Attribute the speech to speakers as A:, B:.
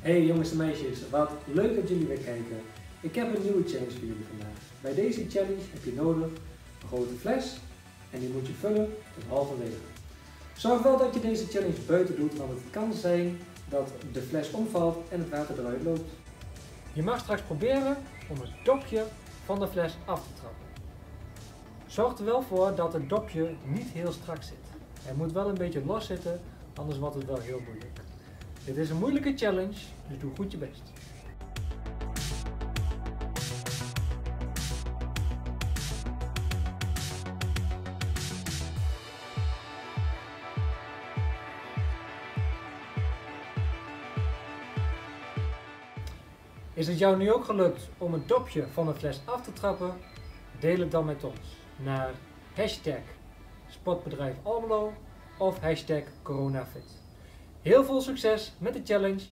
A: Hey jongens en meisjes, wat leuk dat jullie weer kijken. Ik heb een nieuwe challenge voor jullie vandaag. Bij deze challenge heb je nodig een grote fles en die moet je vullen tot halverwege. Zorg wel dat je deze challenge buiten doet, want het kan zijn dat de fles omvalt en het water eruit loopt. Je mag straks proberen om het dopje van de fles af te trappen. Zorg er wel voor dat het dopje niet heel strak zit. Het moet wel een beetje los zitten, anders wordt het wel heel moeilijk. Dit is een moeilijke challenge, dus doe goed je best. Is het jou nu ook gelukt om het dopje van de fles af te trappen? Deel het dan met ons naar #sportbedrijf Almelo of #coronafit. Heel veel succes met de challenge!